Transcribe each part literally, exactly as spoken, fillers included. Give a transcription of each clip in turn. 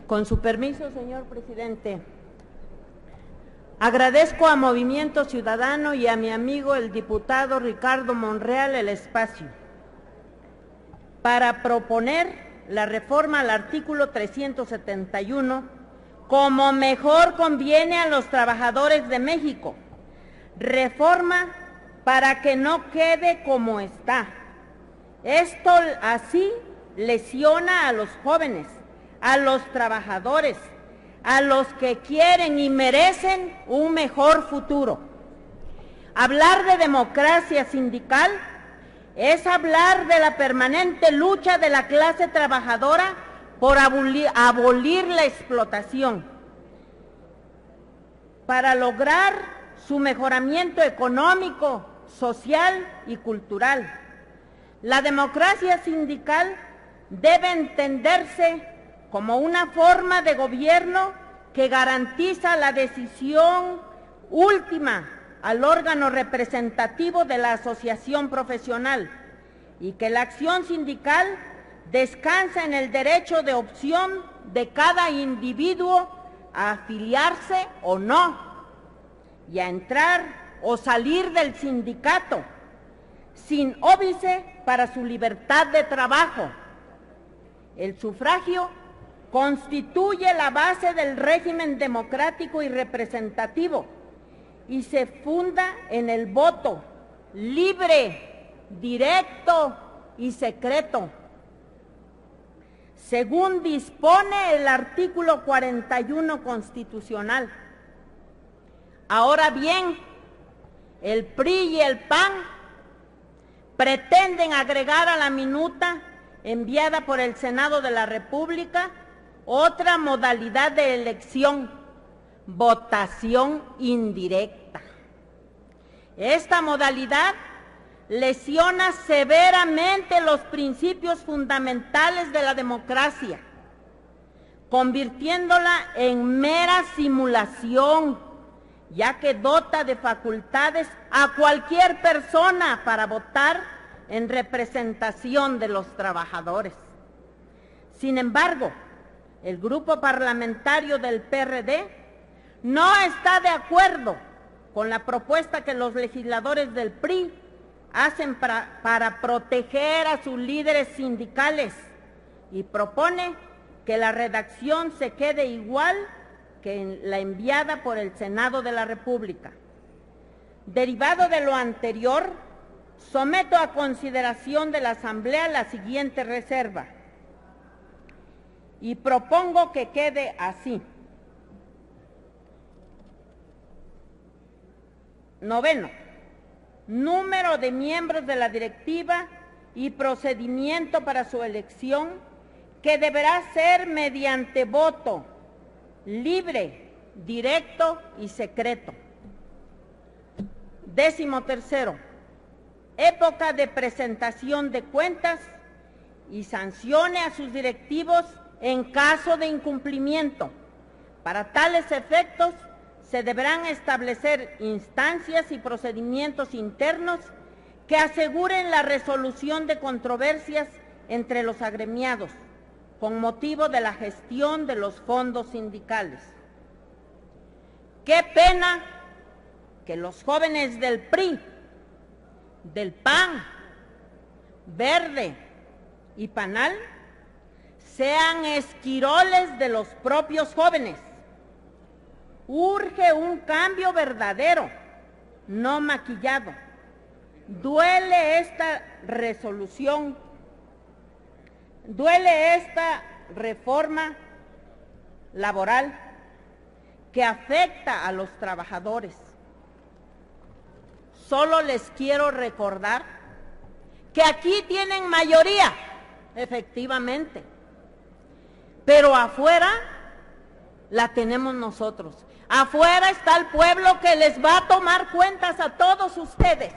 Con su permiso, señor presidente, agradezco a Movimiento Ciudadano y a mi amigo el diputado Ricardo Monreal el espacio para proponer la reforma al artículo trescientos setenta y uno como mejor conviene a los trabajadores de México. Reforma para que no quede como está. Esto así lesiona a los jóvenes, a los trabajadores, a los que quieren y merecen un mejor futuro. Hablar de democracia sindical es hablar de la permanente lucha de la clase trabajadora por abolir, abolir la explotación, para lograr su mejoramiento económico, social y cultural. La democracia sindical debe entenderse como una forma de gobierno que garantiza la decisión última al órgano representativo de la asociación profesional y que la acción sindical descansa en el derecho de opción de cada individuo a afiliarse o no y a entrar o salir del sindicato sin óbice para su libertad de trabajo. El sufragio constituye la base del régimen democrático y representativo y se funda en el voto libre, directo y secreto, según dispone el artículo cuarenta y uno constitucional. Ahora bien, el P R I y el P A N pretenden agregar a la minuta enviada por el Senado de la República otra modalidad de elección, votación indirecta. Esta modalidad lesiona severamente los principios fundamentales de la democracia, convirtiéndola en mera simulación, ya que dota de facultades a cualquier persona para votar en representación de los trabajadores. Sin embargo, el grupo parlamentario del P R D no está de acuerdo con la propuesta que los legisladores del P R I hacen para, para proteger a sus líderes sindicales y propone que la redacción se quede igual que la enviada por el Senado de la República. Derivado de lo anterior, someto a consideración de la Asamblea la siguiente reserva y propongo que quede así. Noveno, número de miembros de la directiva y procedimiento para su elección, que deberá ser mediante voto libre, directo y secreto. Décimo tercero, época de presentación de cuentas y sancione a sus directivos en caso de incumplimiento. Para tales efectos se deberán establecer instancias y procedimientos internos que aseguren la resolución de controversias entre los agremiados con motivo de la gestión de los fondos sindicales. Qué pena que los jóvenes del P R I, del P A N, Verde y Panal sean esquiroles de los propios jóvenes. Urge un cambio verdadero, no maquillado. Duele esta resolución, duele esta reforma laboral que afecta a los trabajadores. Solo les quiero recordar que aquí tienen mayoría, efectivamente, pero afuera la tenemos nosotros. Afuera está el pueblo que les va a tomar cuentas a todos ustedes,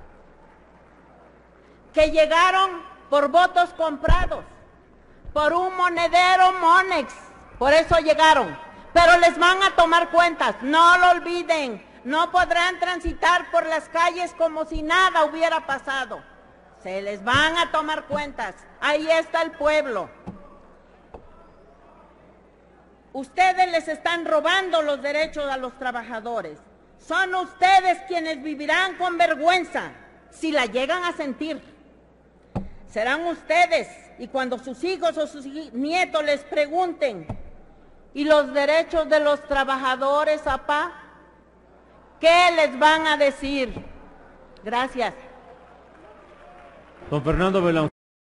que llegaron por votos comprados, por un monedero Monex, por eso llegaron, pero les van a tomar cuentas, no lo olviden, no podrán transitar por las calles como si nada hubiera pasado, se les van a tomar cuentas, ahí está el pueblo. Ustedes les están robando los derechos a los trabajadores. Son ustedes quienes vivirán con vergüenza si la llegan a sentir. Serán ustedes, y cuando sus hijos o sus nietos les pregunten, ¿y los derechos de los trabajadores, papá? ¿Qué les van a decir? Gracias. Don Fernando Belancourt.